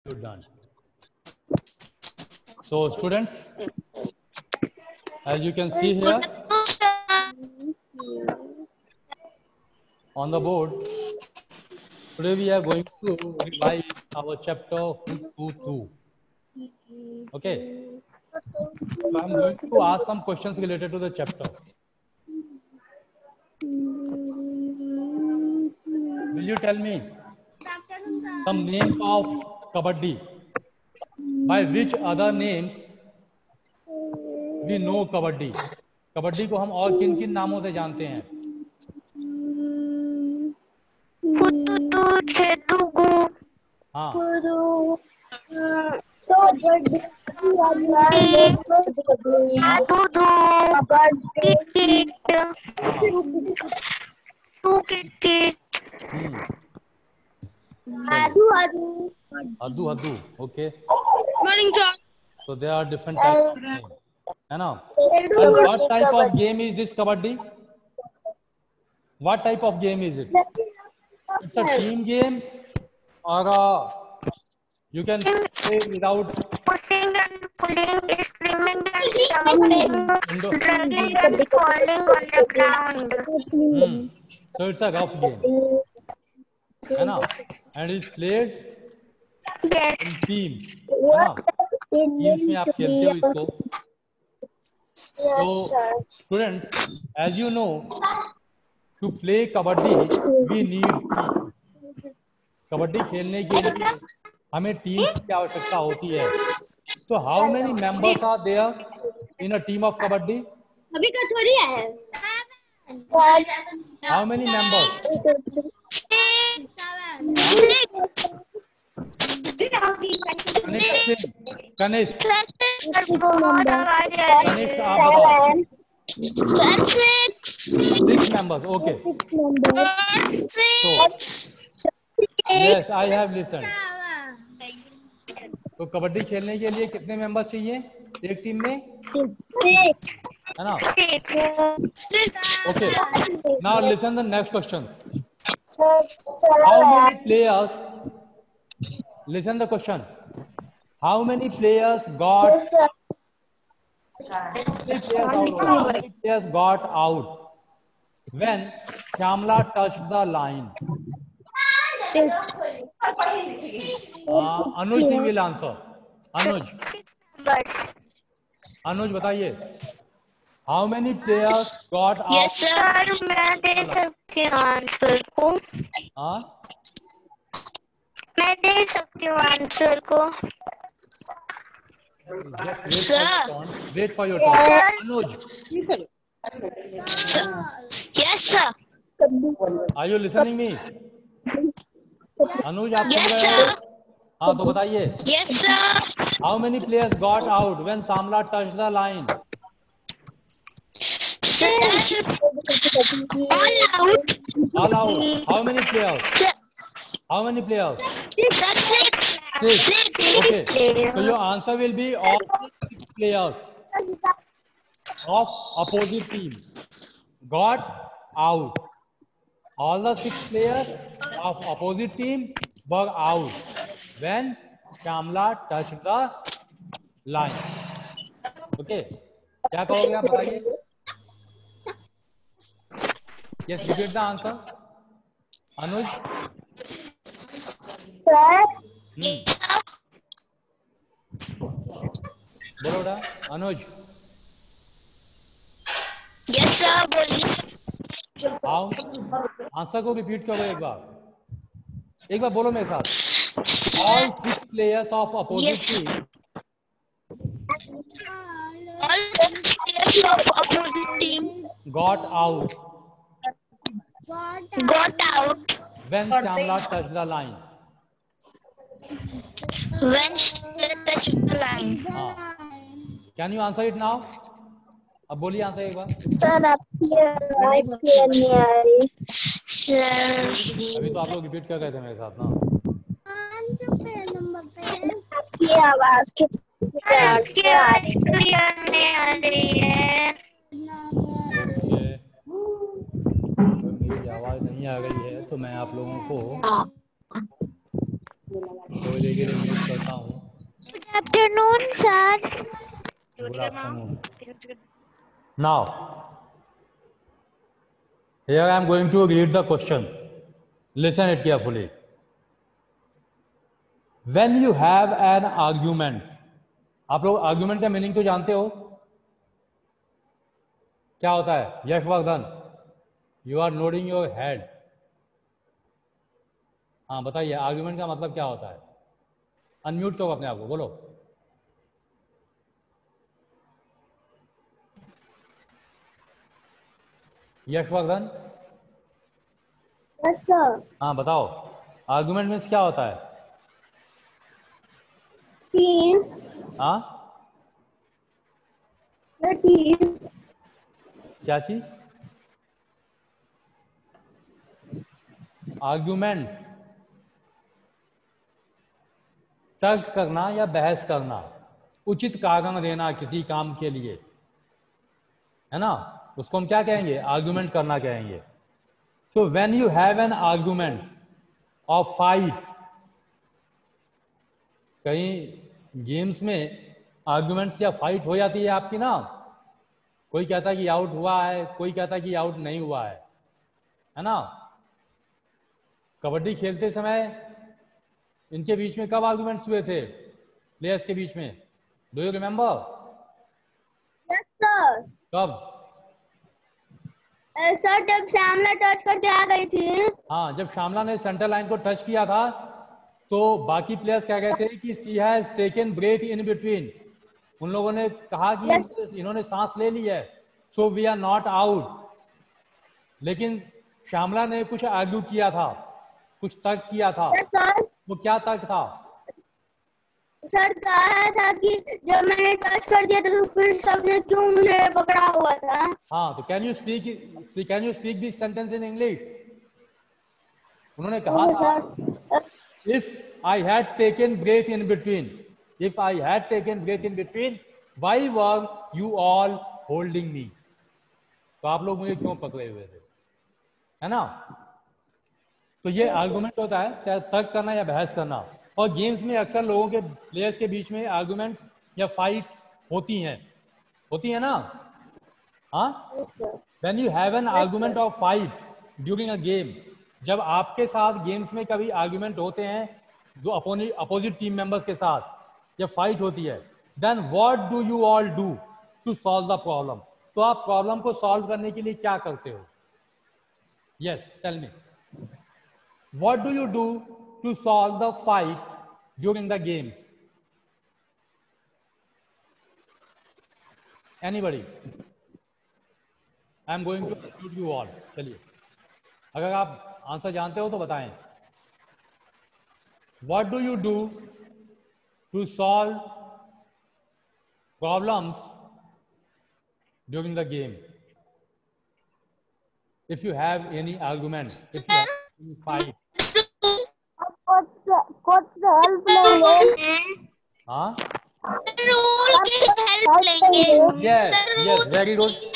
You're done. So students, as you can see here on the board, today we are going to revise our chapter Hututu. Okay. So I'm going to ask some questions related to the chapter. Will you tell me some names of Kabaddi? By which other names we know Kabaddi? Kabaddi को हम और किन किन नामों से जानते हैं? हाँ, Haddu Haddu. Okay. So there are different types of games. है ना? And what type of game is this kabaddi? What type of game is it? It's a team game, or you can play without pushing and pulling, screaming and shouting, dragging and falling on the ground. So it's a rough game. है ना? And it's played Yes. in team. है ना? Teams में आप खेलते हो इसको. So students, as you know, to play kabaddi we need teams. Kabaddi खेलने के लिए हमें टीम्स की आवश्यकता होती है. So how many members are there in a team of kabaddi? अभी का थोड़ी है. How many members? 7. Kanishk, बहुत आवाज आ रही Kanishk, आप बताओ. 6 members. Okay. 6. So yes, I have listened. तो कबड्डी खेलने के लिए कितने मेंबर्स चाहिए एक टीम में? है ना? Okay. Now listen the next questions. How many players? Listen the question. How many players got? How many players got out when Shyamla touched the line? Anuj Singh will answer. Anuj बताइए. How many players got out? Yes sir, मैं दे सकती हूँ answer को. हाँ, मैं दे सकती हूँ answer को. wait for your turn. Anuj, Yes sir. are you listening me? Anuj, आप सुन Yes रहे हो? sir. हाँ, तो बताइए. Yes sir. How many players got out when Samla touched the line? Sir. All out. All out. How many players? Sir. How many players? Sir, 6. 6. Okay. So your answer will be all 6 players of opposite team got out. All the 6 players of opposite team were out when Shyamla touched the line. Okay. क्या कहोगे आप बताइए? Yes, repeat the answer. Anuj. बोलो बेटा. अनुज. Yes sir, बोलिए. आओ, answer को repeat करो एक बार. बोलो मेरे साथ. All 6 players of opposite team. All 6 players of opposite team Got out when Shyamla touched the line. when they touched the line. हाँ. Can you answer it now? अब बोलिए आंसर एक बार. सर आपकी आवाज क्लियर नहीं आ रही. Sir. अभी तो आप लोग रिपीट कर रहे थे मेरे साथ ना. आपकी आवाज क्लियर नहीं आ रही है. मेरी आवाज नहीं आ गई है तो मैं आप लोगों को थोड़ी देर के लिए म्यूट करता हूँ. Good afternoon, sir. Good afternoon. Now, here I am going to read the question. Listen it carefully. When you have an argument, आप लोग आर्ग्यूमेंट का मीनिंग तो जानते हो क्या होता है? Yash Vardhan, you are nodding your head. हाँ बताइए, आर्ग्यूमेंट का मतलब क्या होता है? अनम्यूट करो अपने आप को, बोलो. यशवर्धन. Yes, sir. हाँ बताओ, आर्गुमेंट मीन्स क्या होता है? Team. हाँ The team. क्या चीज? आर्गुमेंट तर्क करना या बहस करना, उचित कारण देना किसी काम के लिए, है ना, उसको हम क्या कहेंगे? आर्गुमेंट करना कहेंगे. So when you have an argument और फाइट, कहीं गेम्स में आर्गुमेंट्स या फाइट हो जाती है आपकी ना, कोई कहता है कि आउट हुआ है, कोई कहता है कि आउट नहीं हुआ है ना. कबड्डी खेलते समय इनके बीच में कब आर्गुमेंट्स हुए थे प्लेयर्स के बीच में? Do you remember? Yes, sir. कब? सर जब श्यामला टच करके आ गई थी. हाँ, जब श्यामला ने सेंटर लाइन को टच किया था तो बाकी प्लेयर्स कह गए थे कि she has taken break in between. उन लोगों ने कहा कि Yes. इन्होंने सांस ले ली है, so we are not out. लेकिन श्यामला ने कुछ आर्ग्यू किया था, कुछ तर्क किया था. Yes, sir. वो क्या तर्क था? सर कहा था कि जब मैंने टच कर दिया था तो फिर सबने क्यों मुझे पकड़ा हुआ था. हाँ, तो can you speak this sentence in English? उन्होंने कहा था, if I had taken break in between, why were you all holding me? तो आप लोग मुझे क्यों पकड़े हुए थे, है ना. तो ये आर्गुमेंट होता है, तर्क करना या बहस करना. और गेम्स में अक्सर लोगों के, प्लेयर्स के बीच में आर्गुमेंट्स या फाइट होती है ना. हाँ, when you have an argument और फाइट ड्यूरिंग अ गेम, जब आपके साथ गेम्स में कभी आर्गुमेंट होते हैं जो अपोजिट टीम मेंबर्स के साथ, जब फाइट होती है, then what do you all do to solve the problem? तो आप प्रॉब्लम को सॉल्व करने के लिए क्या करते हो? Yes, tell me, what do you do to solve the fight during the games? Anybody? I am going to include you all. चलिए, अगर आप आंसर जानते हो तो बताएं. What do you do to solve problems during the game? If you have any argument, if you have any fight. coach से help लेंगे. हाँ, रूल की हेल्प लेंगे. yes, very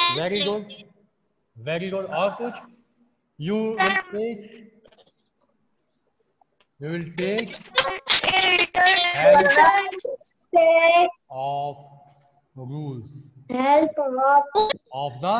good. और कुछ? You will take help of rules Help of the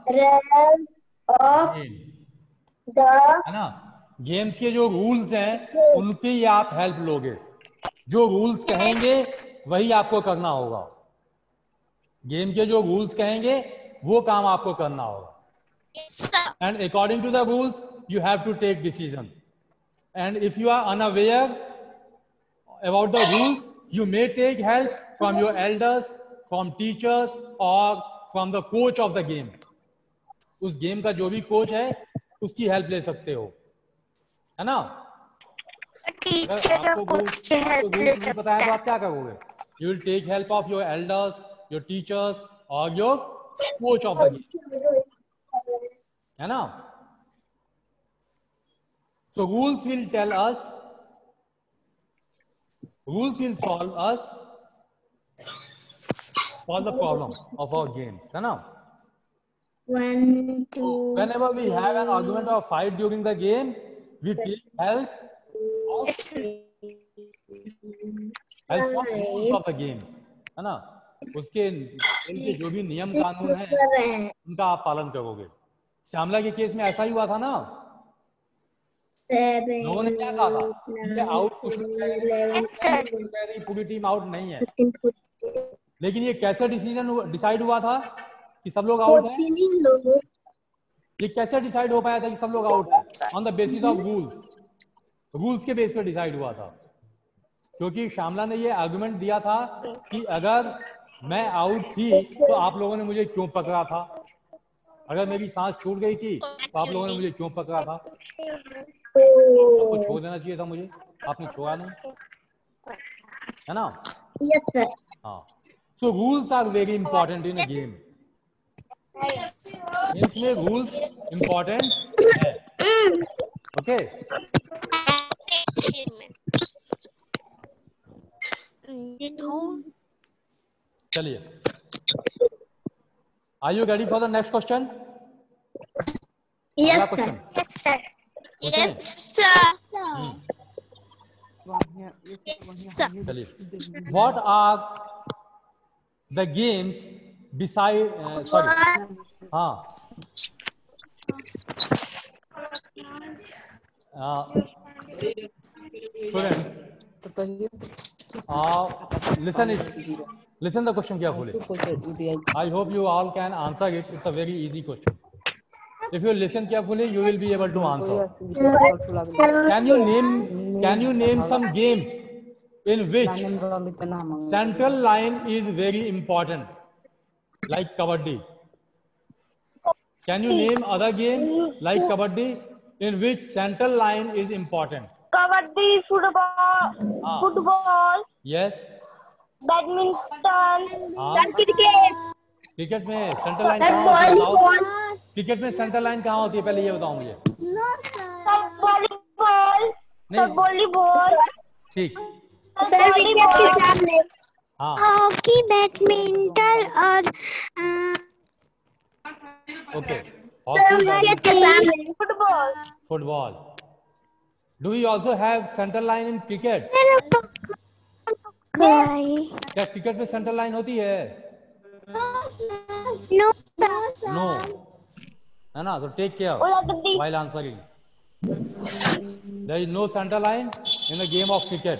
of game, the है ना. Games के जो रूल्स हैं उनकी ही आप हेल्प लोगे. जो रूल्स कहेंगे वही आपको करना होगा. गेम के जो रूल्स कहेंगे वो काम आपको करना होगा. And according to the rules, you have to take decision. And if you are unaware about the rules, you may take help from your elders, from teachers, or from the coach of the game. उस game का जो भी coach है उसकी help ले सकते हो, है ना. टीचर और कोच की हेल्प ले नहीं पता है तो आप क्या करोगे? You will take help of your elders, your teachers, or your coach of the game, है ना. So rules will solve us solve the problem of our games, है ना. One, two, Whenever we have an argument or fight during the game, we take help of of the games, है ना, उसके खेल के जो भी नियम कानून है उनका आप पालन करोगे। श्यामला के केस में ऐसा ही हुआ था ना, लोगों ने क्या कहा था, ये आउट पूरी टीम आउट नहीं है, लेकिन ये कैसे डिसाइड हुआ था कि सब लोग आउट हैं? ये कैसे डिसाइड हो पाया था कि सब लोग आउट हैं? On the basis of rules के बेस पर डिसाइड हुआ था, क्योंकि श्यामला ने ये आर्गुमेंट दिया था कि अगर मैं आउट थी तो आप लोगों ने मुझे क्यों पकड़ा था, अगर मेरी सांस छूट गई थी तो आप लोगों ने मुझे क्यों पकड़ा था, आपको छोड़ देना चाहिए था मुझे, आपने छोड़ा नहीं, है ना? Yes sir. हाँ, so rules are very important in a game. Games में रूल्स इंपॉर्टेंट है, ओके? चलिए, are you ready for the next question? Yes question, चलिए, what are the games beside, sorry, हाँ, students, listen the question carefully. I hope you all can answer it. It's a very easy question. If you listen carefully, you will be able to answer. Can you name some games in which central line is very important, like kabaddi? Can you name other games like kabaddi in which central line is important? Kabaddi, football, Yes. Badminton, cricket में central line कहाँ होती है बताओ? Cricket में central line कहाँ होती है, पहले ये बताओ मुझे। वॉलीबॉल, ठीक, हाँ, हॉकी, बैडमिंटन और okay, hockey, football. Do we also have central line in cricket? क्या क्रिकेट में सेंट्रल लाइन होती है? नो, है ना? तो take care while answering. There is no center line in the game of cricket.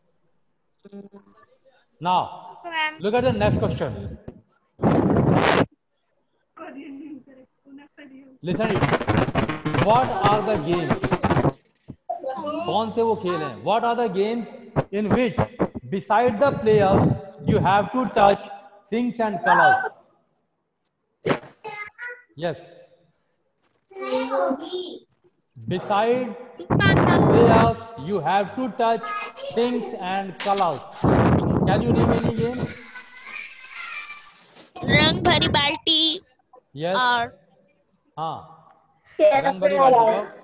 Now, look at the next question. Listen it. What are the games? कौन से वो खेल हैं? What are the games in which beside the players you have to touch things and colors? Yes. Beside players you have to touch things and colors. Can you name any game? रंग भरी बाल्टी। Yes. और हाँ, रंग भरी बाल्टी।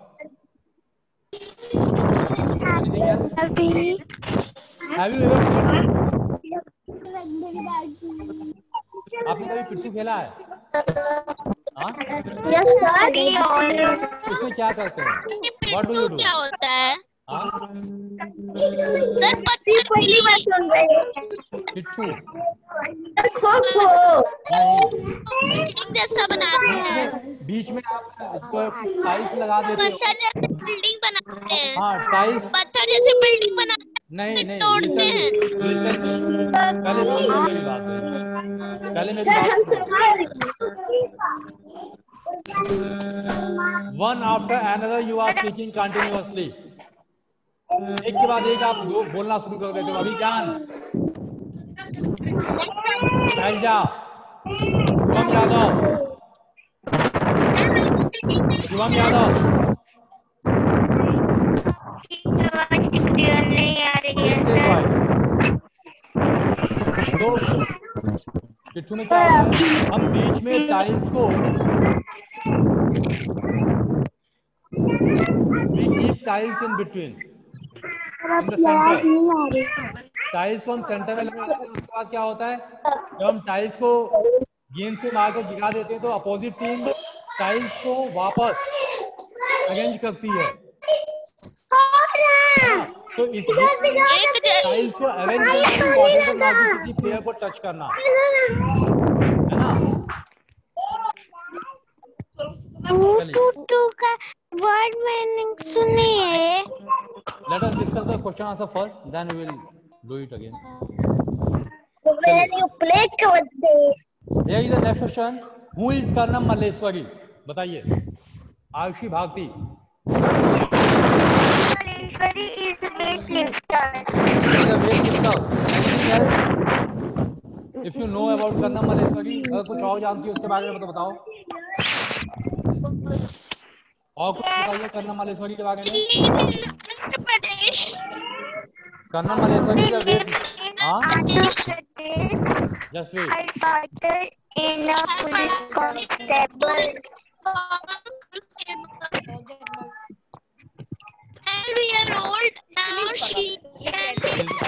Anything else? Have you ever played? आपने कभी पिट्ठू खेला है? हाँ? Yes sir. उसमें क्या करते हैं? What do you do? क्या होता है? हाँ? सर पहली बार सुन रहे हैं। पिट्ठू खो खो बिल्डिंग जैसा बनाते हैं, बीच में आप टाइल्स लगा देते हो। पत्थर जैसे बिल्डिंग बनाते हैं। हाँ, टाइल्स, पत्थर जैसे बिल्डिंग बनाते हैं, नहीं, तोड़ते हैं। लिसन, पहले सुनो मेरी बात, पहले मेरी बात सुनो। One after another you are speaking continuously. एक के बाद एक आप बोलना शुरू कर देते हो। अभी ज्ञान, शैलजा, शिवम यादव, नहीं आ रही है सर। तो पिट्ठू में क्या होता है? हम बीच में टाइल्स को, we keep tiles in between, in the center. Tiles को हम सेंटर में लगा देते हैं। उसके बाद क्या होता है, जब हम टाइल्स को गेंद से मारकर गिरा देते हैं तो अपोजिट टीम टाइल्स को वापस अरेंज करती है। तो इस स्टाइल से अरेंज करना इम्पोर्टेंट है, ना कि किसी प्लेयर को टच करना, है ना? टू का वर्ड मीनिंग सुनिए। Let us discuss the question answer first, then we will do it again. When you play kabaddi. Here is the next question. Who is Karnam Malleswari? बताइए। Ayushi Bharti. Malleswari is a weightlifter. He is a weightlifter. Anything else? If you know about Karnam Malleswari, अगर कुछ और जानती हो उसके बारे में तो बताओ। और कुछ बताइए कर्नम मल्लेश्वरी के बारे में। आंध्र प्रदेश। कर्नम मल्लेश्वरी का वेट, हाँ, just wait. in a police constable. 12-year-old, now she can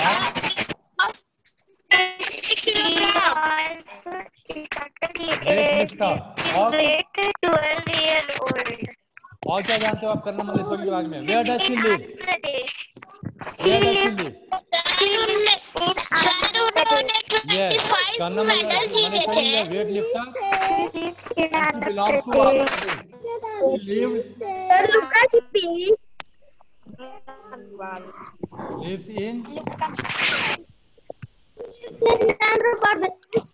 और क्या जानते हो आप कर्नम मल्लेश्वरी के बारे में? Where does she live? Where does she live? Yes, Karnam Malleswari is a weightlifter. She belongs to Andhra Pradesh. She lives in Andhra Pradesh.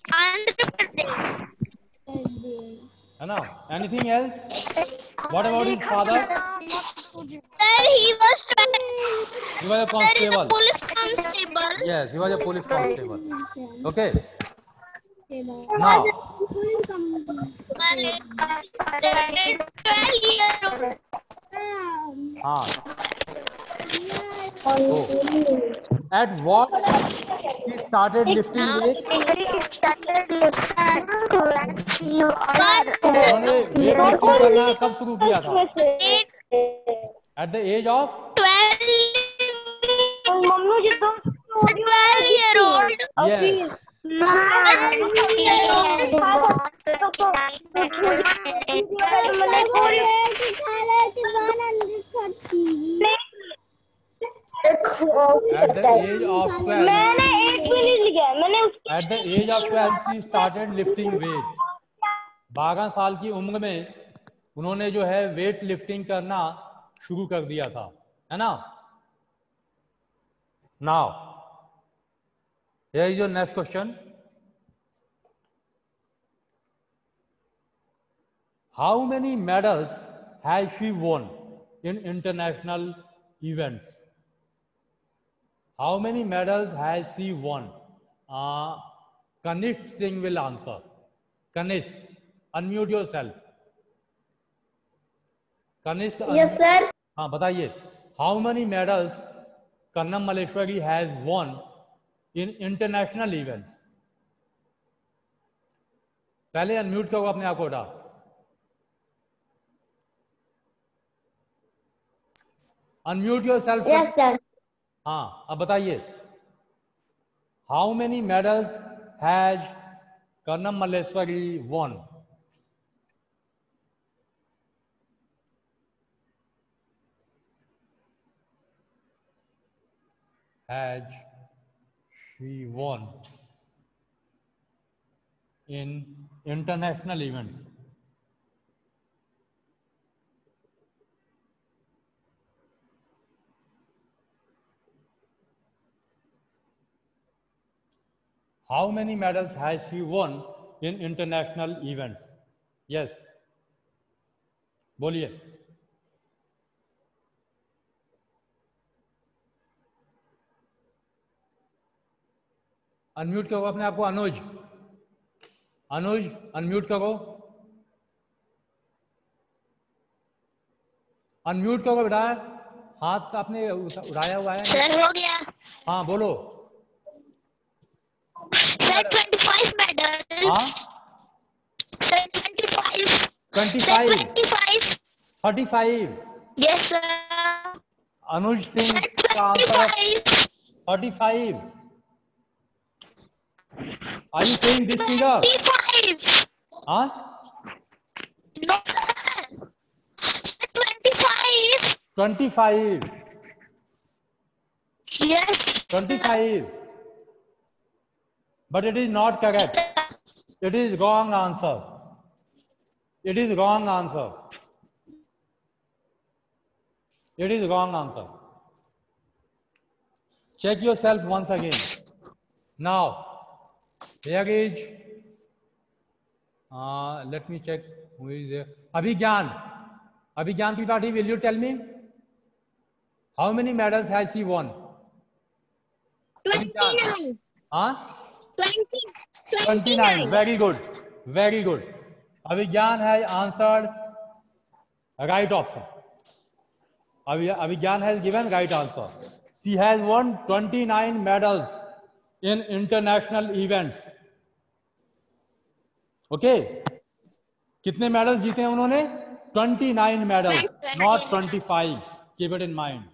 है ना? Anything else? What about his father? Sir, he was a constable. police constable. Yes, he was a police constable. Okay. Now, 12-year-old. हाँ. Oh. At what he started lifting weights? उन्होंने weight lifting करना कब शुरू किया था? At the age of 12-year-old. yes. At the age of 12. At the age of 12, she started lifting weight. 12 साल की उम्र में उन्होंने जो है वेट लिफ्टिंग करना शुरू कर दिया था, है ना? Now, here is your next question. How many medals has she won in international events? How many medals has she won? Kanishk Singh will answer. Kanishk, unmute yourself. Kanishk, Yes, sir. हाँ बताइए. How many medals Karnam Malleswari has won in international events? पहले unmute करो अपने आप को उठा. Unmute yourself. Yes, sir. हाँ, अब बताइए. How many medals has Karnam Malleswari won? Has she won in international events? How many medals has she won in international events? Yes. बोलिए. अनम्यूट करो अपने आप को. अनुज, अनुज अनम्यूट करो. अनम्यूट करो बेटा. हाथ आपने उठाया हुआ है. सर हो गया. हाँ बोलो. Sir 25 medal. हाँ sir 25. 25. 35. Yes sir. Anuj Singh का answer 35. Are you saying this figure? 25. Huh? No sir. 25. 25. Yes. 25. But it is not correct. It is wrong answer. It is wrong answer. It is wrong answer. Check yourself once again. Now, here is, let me check who is there. Abhigyan. Abhigyan Tripathi, will you tell me? How many medals has he won? 29. Huh? 29. Very good. Very good. Abhigyan has answered right option. Abhigyan has given right answer. She has won 29 medals in international events. Okay? कितने medals जीते हैं उन्होंने? 29 medals, not 25. Keep it in mind.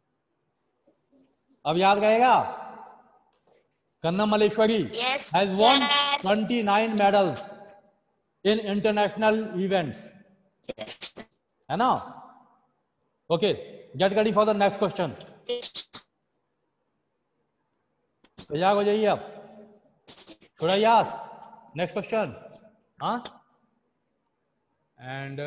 अब याद रहेगा? Kannam Malleshwari has won 29 medals in international events. है ना? Okay, get ready for the next question. तैयार हो जाइए आप. Should I ask next question? हाँ? And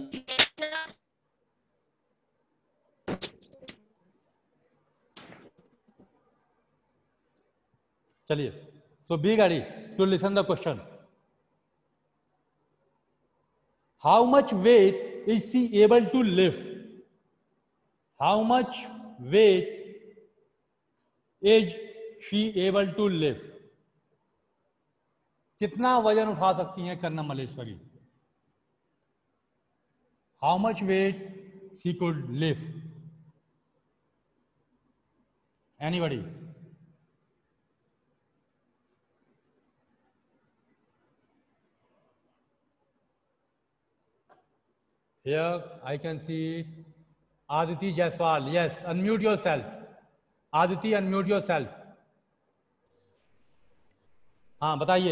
चलिए. So be ready to listen the question. How much weight is she able to lift? How much weight is she able to lift? कितना वजन उठा सकती हैं Karnam Malleswari? How much weight she could lift? Anybody? Here I can see Aditi Jaiswal. Yes, unmute yourself. Aditi, unmute yourself. हाँ बताइए.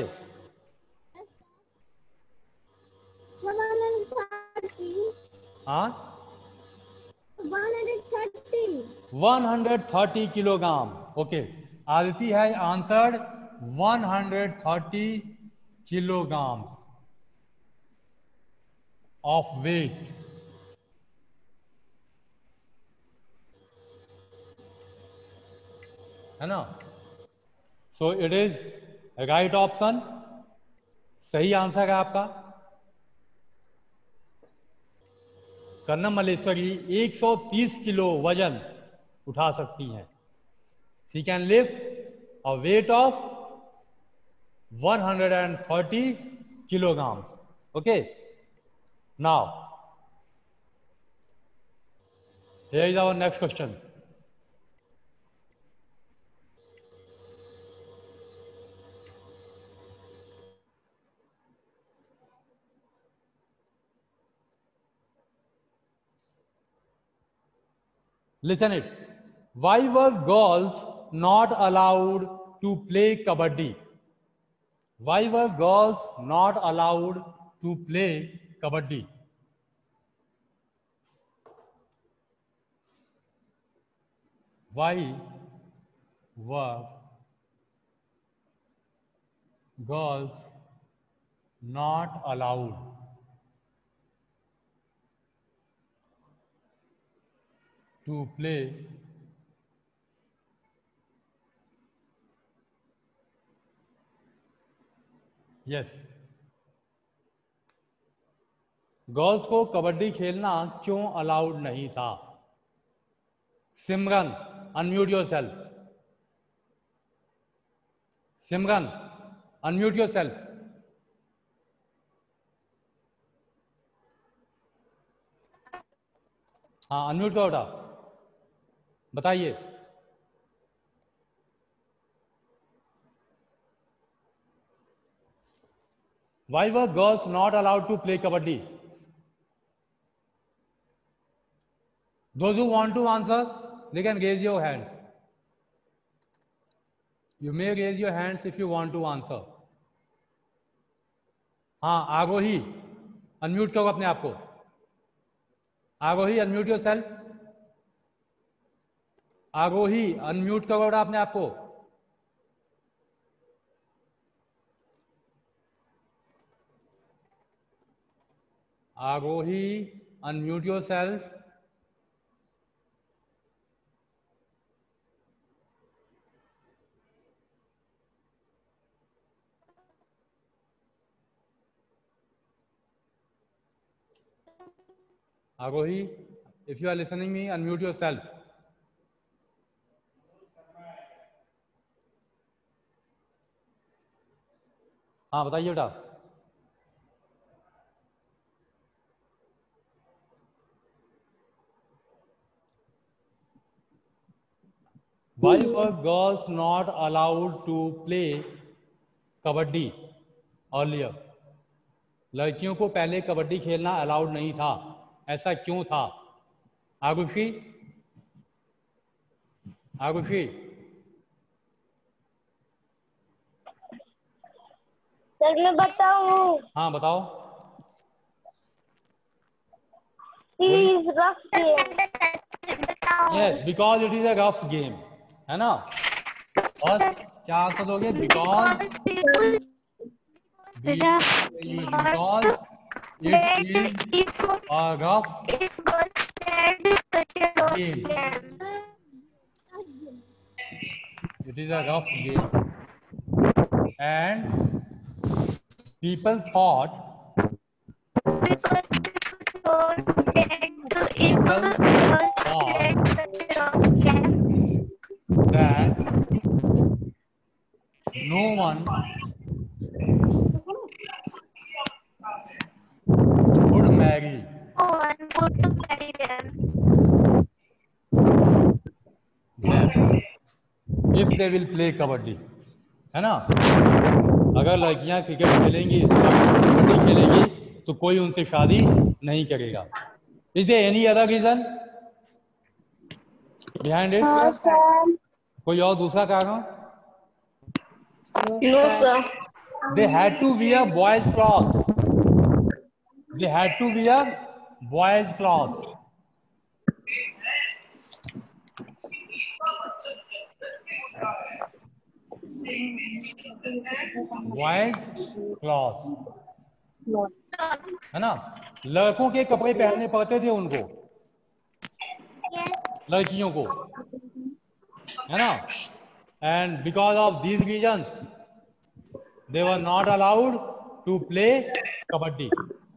130. हाँ 130. 130 kilogram. Okay. Aditi has answered 130 kilograms of weight. है ना? So it is a right option. सही answer है आपका. Karnam Malleswari 130 kilo वजन उठा सकती हैं. She can lift a weight of 130 kilograms. Okay. Now, here is our next question. Listen it. Why were girls not allowed to play kabaddi? Why were girls not allowed to play kabaddi? Why were girls not allowed to play girls को कबड्डी खेलना क्यों allowed नहीं था? Simran, unmute yourself. Simran, unmute yourself. हाँ unmute करो बेटा. बताइए. Why were girls not allowed to play kabaddi? Those who want to answer, they can raise your hands. You may raise your hands if you want to answer. हाँ आरोही, unmute करो अपने आप को. Arohi, unmute yourself. Arohi unmute करो बेटा अपने आप को। Arohi unmute yourself. Arohi, if you are listening me, unmute yourself. हाँ बताइए बेटा। Why were girls not allowed to play kabaddi earlier? लड़कियों को पहले कबड्डी खेलना अलाउड नहीं था, ऐसा क्यों था? आरुषि, आरुषि। सर मैं बताऊं? हाँ बताओ। Rough game. Yes, because it is a rough game, है ना? और क्या आंसर दोगे? Because it is a rough game. It is a rough game, and people thought that no one would marry. If they will play kabaddi, है ना? अगर लड़कियां cricket खेलेंगी, kabaddi खेलेंगी, तो कोई उनसे शादी नहीं करेगा। Is there any other reason behind it? कोई और दूसरा कारण? No sir. They had to wear boys' clothes. They had to wear boys' clothes. Boys' clothes, है ना? लड़कों के कपड़े पहनने पड़ते थे उनको, लड़कियों को, है ना? And because of these reasons, they were not allowed to play kabaddi.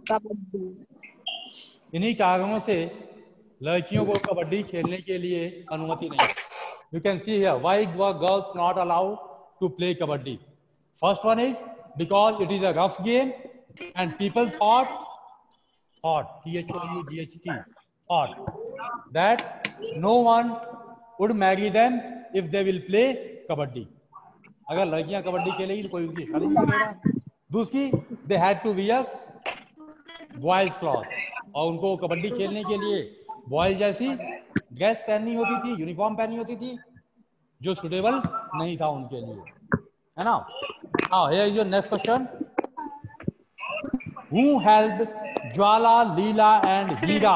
इन्हीं कारणों से लड़कियों को कबड्डी खेलने के लिए अनुमति नहीं। You can see here why were girls not allowed to play kabaddi. First one is because it is a rough game and people thought T-H-O-U-G-H-T that no one would marry them if they will play kabaddi. अगर लड़कियां कबड्डी खेलेगी तो कोई उनकी शादी नहीं करेगा। दूसरी, they had to wear boys clothes, और उनको कबड्डी खेलने के लिए बॉयज जैसी ड्रेस पहननी होती थी, यूनिफॉर्म पहननी होती थी, जो सुटेबल नहीं था उनके लिए, है ना? हाँ, here is your next question. Who helped Jwala, Leela and Hira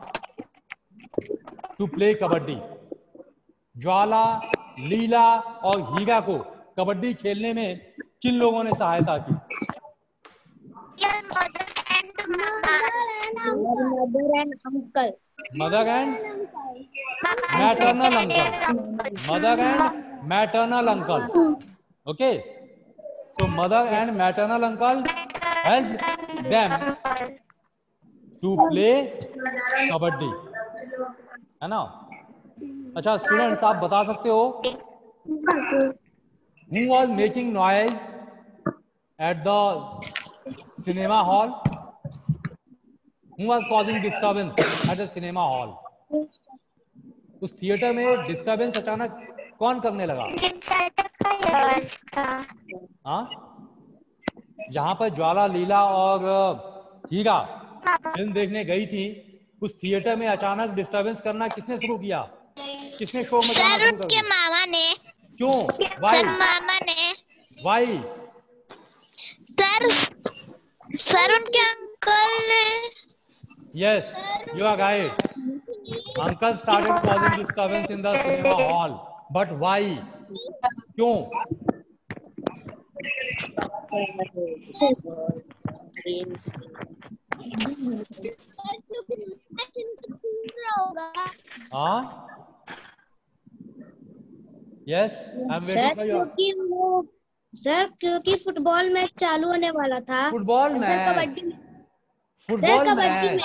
to play kabaddi? ज्वाला, लीला और हीरा को कबड्डी खेलने में किन लोगों ने सहायता की? Mother and maternal uncle. Mother and maternal uncle. Okay, so mother and maternal uncle helped them to play kabaddi, है ना? अच्छा स्टूडेंट्स, आप बता सकते हो who was making noise at the cinema hall? Who was causing disturbance at the cinema hall? उस theatre में disturbance अचानक कौन करने लगा? हाँ, जहाँ पर ज्वाला, लीला और हीरा फिल्म देखने गई थी, उस थिएटर में अचानक डिस्टर्बेंस करना किसने शुरू किया? किसने शो में करना शुरू कर दिया? मामा ने। क्यों? वाई? मामा ने। वाई? सर उनके अंकल ने। Yes, you are right. Uncle started causing disturbance in the cinema hall. But why? क्यों? हाँ? Yes, I'm waiting for you. Sir क्योंकि फुटबॉल मैच चालू होने वाला था। Football sir match. Kabaddi football match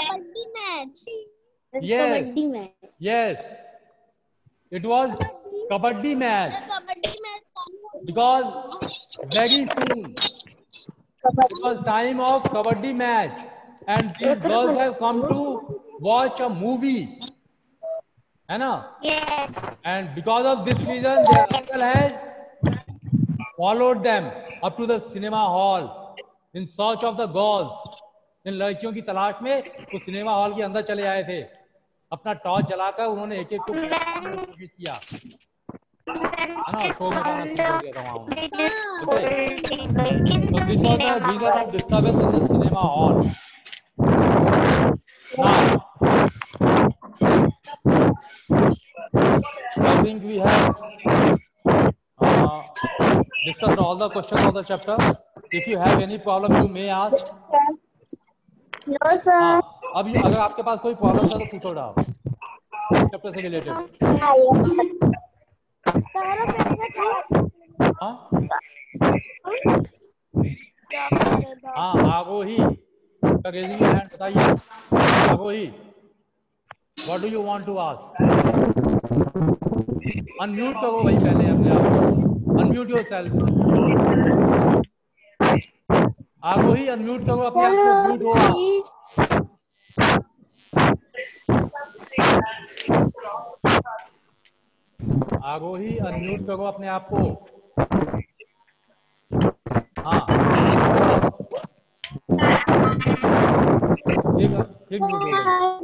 Yes, kabaddi match yes. It was kabaddi match because very soon it was time of kabaddi match and these girls have come to watch a movie, है ना? Yes. And because of this reason their uncle has followed them up to the cinema hall in search of the girls. इन लड़कियों की तलाश में वो cinema hall के अंदर चले आए थे। अपना टॉर्च जलाकर उन्होंने एक एक को कोशिश किया, है ना? शो में गाना शुरू हो गया था वहाँ। So this was the reason of disturbance in the cinema hall. Now, I think we have discussed all the questions of the chapter. If you have any problem, you may ask. No sir. अब अगर आपके पास कोई problem है तो पूछो ना, chapter से related. हाँ आगोही, रेजिंग योर हैंड बताइए। Arohi, what do you want to ask? Unmute करो भाई पहले अपने आप को, अनम्यूट योरसेल्फ। आगोही अनम्यूट करो अपने आप को, म्यूट हो आप। आगोही अनम्यूट करो अपने आप को। हाँ ठीक म्यूट हो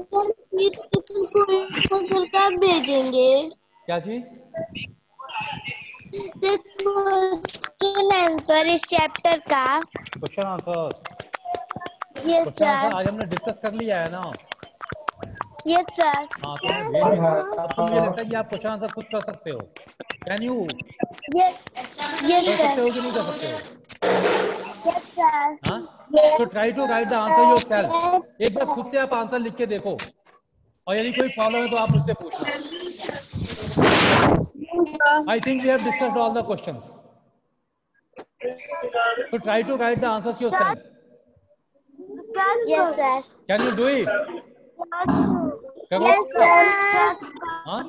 सर कब भेजेंगे? क्या चीज? क्वेश्चन आंसर इस चैप्टर का। Question answer? Yes sir. आज हमने डिस्कस कर लिया है ना। Yes sir. हाँ तो मैं भेज दूंगा। आपको मुझे लगता है कि आप क्वेश्चन आंसर खुद कर सकते हो। Can you? यस कर सर। सकते हो कि नहीं कर सकते हो? Yes sir. हाँ तो try to write the answer yourself. एक बार खुद से आप आंसर लिख के देखो और यदि कोई प्रॉब्लम है तो आप मुझसे पूछना। I think we have discussed all the questions. So try to write the answers yourself. Yes sir. Can you do it? Yes sir. हाँ?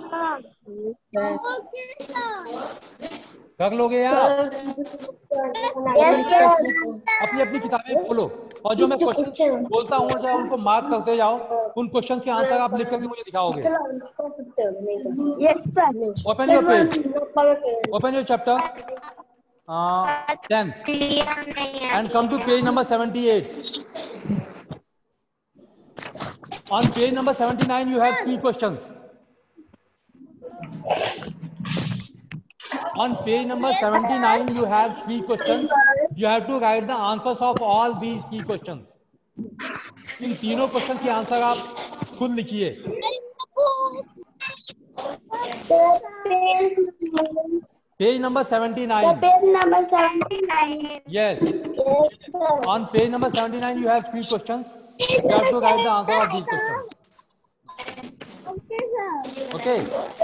कर लोगे यार? Yes sir. अपनी अपनी किताबें खोलो और जो मैं क्वेश्चन बोलता हूँ जो उनको मार्क करते जाओ। उन क्वेश्चन्स के आंसर आप लिख करके मुझे दिखाओगे। Yes sir. Open your page. Open your chapter 10 and come to page number 78. On page number 79 you have 3 questions. On page number 79 you have 3 questions. You have to write the answers of all these 3 questions. इन तीनों question के answer आप खुद लिखिए। Page number 79. Page number 79. Yes. Yes sir. On page number 79 you have 3 questions. You have to write the answer of these questions. Okay sir. Okay.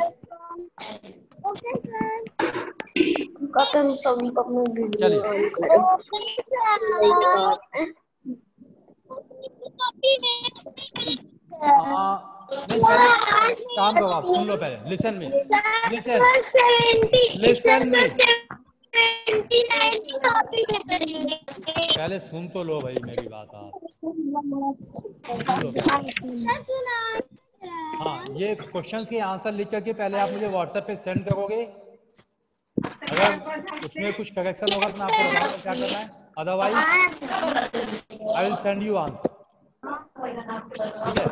Okay sir. चलिए। काम करो आप, सुन लो पहले। लिसन में, लिसन में। पहले सुन तो लो भाई मेरी बात आप। हाँ ये क्वेश्चंस के आंसर लिख करके पहले आप मुझे व्हाट्सएप पे सेंड करोगे। अगर उसमें कुछ करेक्शन होगा तो मैं आपको बताऊंगा क्या करना है। Otherwise I will send you answer. ठीक है,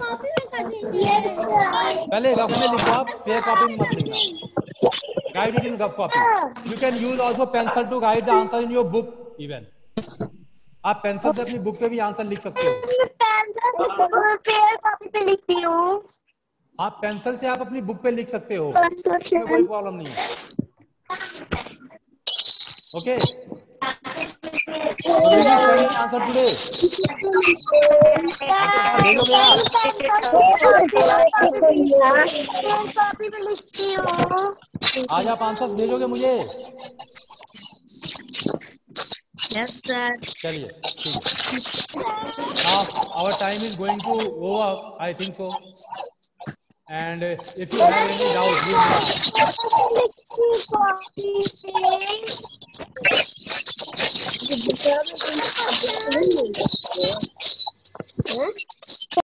पहले रफ में लिखो आप, फेयर कॉपी में मत लिखना। Write it in rough copy. You can use also pencil to write the answer in your book even. आप पेंसिल से अपनी बुक पे भी आंसर लिख सकते हो। पेंसिल फेयर कॉपी पे लिखती हूँ। आप पेंसिल से आप अपनी बुक पे लिख सकते हो, इसमें कोई प्रॉब्लम नहीं है। Okay, so will you send the answer today? भेजोगे आप? कॉपी पे लिखती हूँ। आज आप आंसर भेजोगे मुझे? Yes sir. चलिए ठीक है। Now our time is going to over, I think so. And if you have any doubt, you may ask. Copy